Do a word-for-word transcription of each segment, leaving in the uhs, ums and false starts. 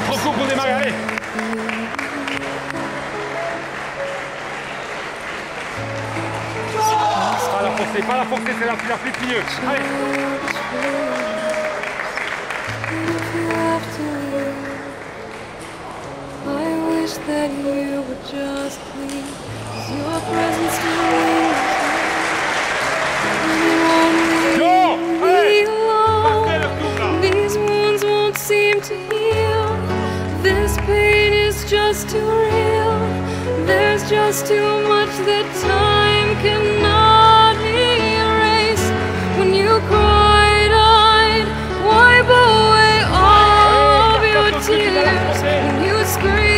trop court pour démarrer, allez. Pas la forcer, pas la forcer, c'est la plus la plus mieux. Allez. That you would just leave, 'cause your presence still lingers. And you won't leave me alone. These wounds won't seem to heal. This pain is just too real. There's just too much that time cannot erase. When you cried, I'd wipe away all of your tears. When you screamed,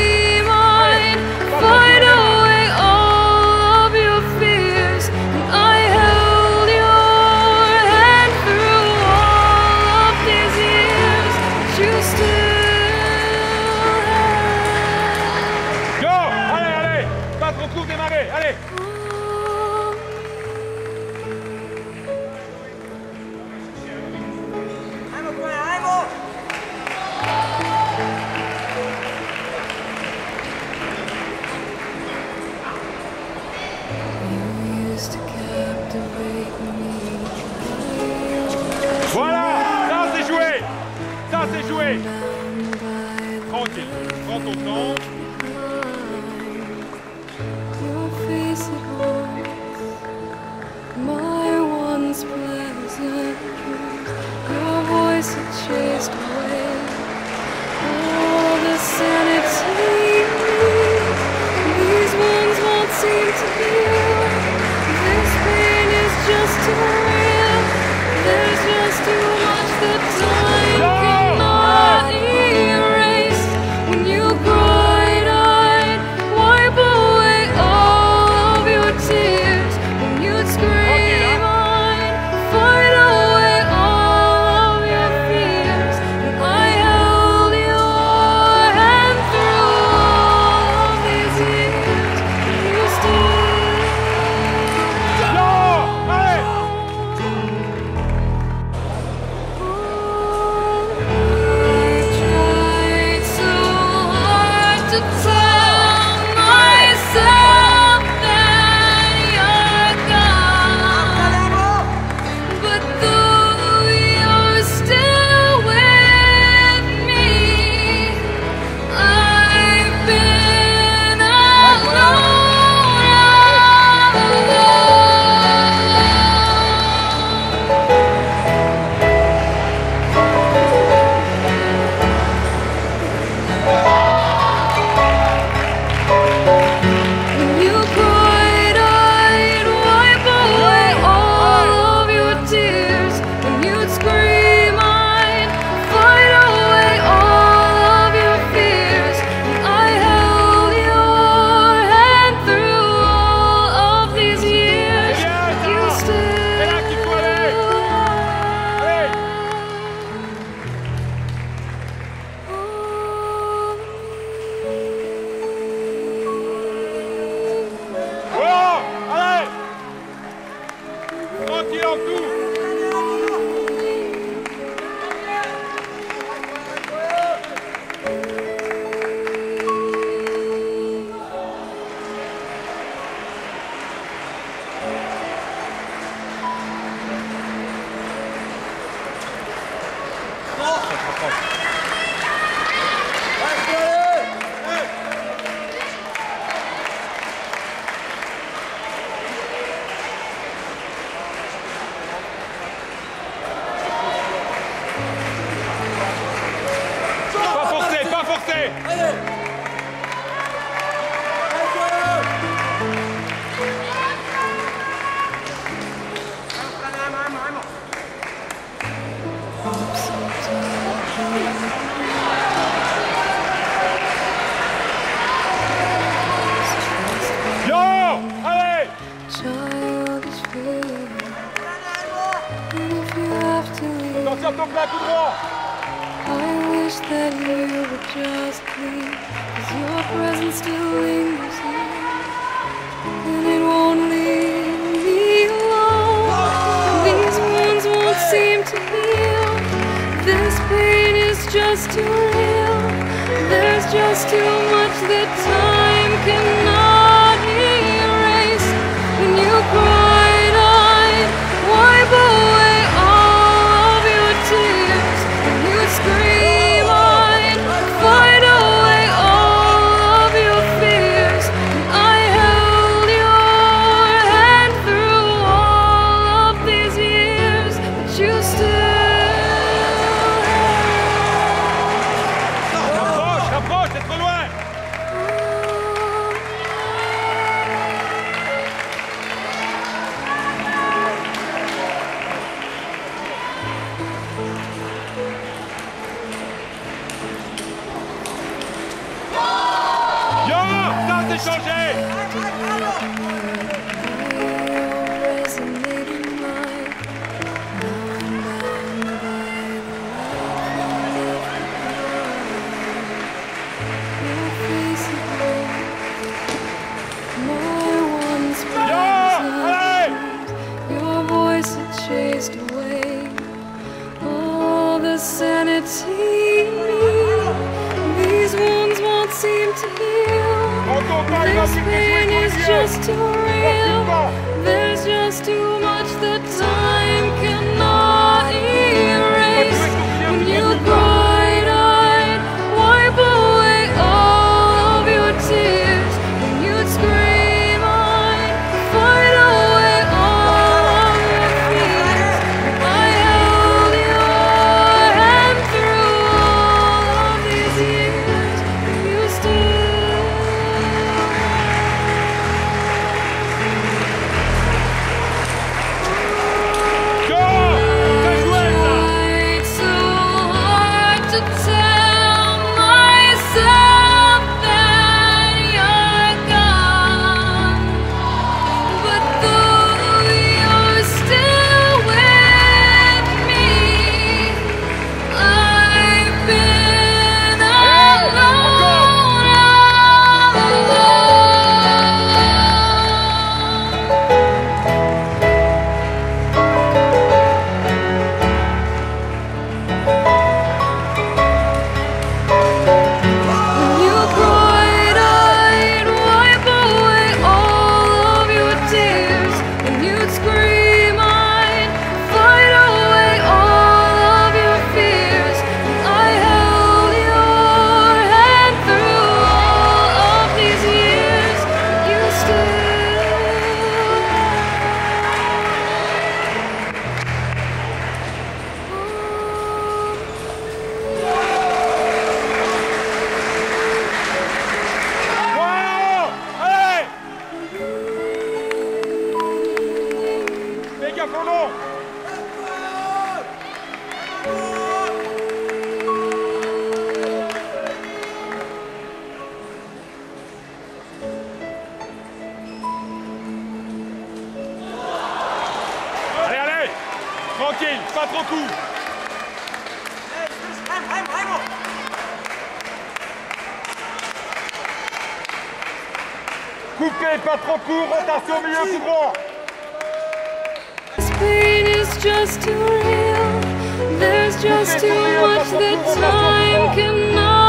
fight away all of your fears, and I held your hand through all of these years, but you still have. Go! Allez, allez! Pas trop court, démarrer, allez! Voilà, ça c'est joué, ça c'est joué. Tranquille, prends ton temps. Your face it haunts my once pleasant dreams. Your voice it chased away all the sanity. These wounds won't seem to heal. This pain is just too real. There's just too much that time cannot erase. When you cried, I'd wipe away all of your tears. When you'd scream, I'd fight away all of your fears. And I held your hand through all of these years. You still. Tranquille en tout. I wish that you would just leave. There's just too much that time cannot erase. When you cried, I'd wipe away all of your tears. When you'd scream, I'd fight away all of your fears. And I held your hand through all of these years, but you still. Approche, approche, c'est trop loin. Yo, ça c'est changé. Your voice had chased away all the sanity. These wounds won't seem to heal. This pain is just too real. There's just too much that time cannot erase. When you cried, I'd wipe away all of your tears. When you'd scream, I'd fight away all of your fears. I held your hand through all of these years, and you still. Go, c'est joué ça. Tried so hard to tell myself that you're gone, but though you're still with me, I've been alone all When you cried, I'd wipe away all of your tears. When you'd scream, I'd fight away all of your fears. And I held your hand through all of these years, but you still. Wow, allez. Fais gaffe au long. Allez, allez. Tranquille, pas trop court. Coupé, pas trop court, rotation au milieu, tout droit. This pain is just too real. There's just too much that time cannot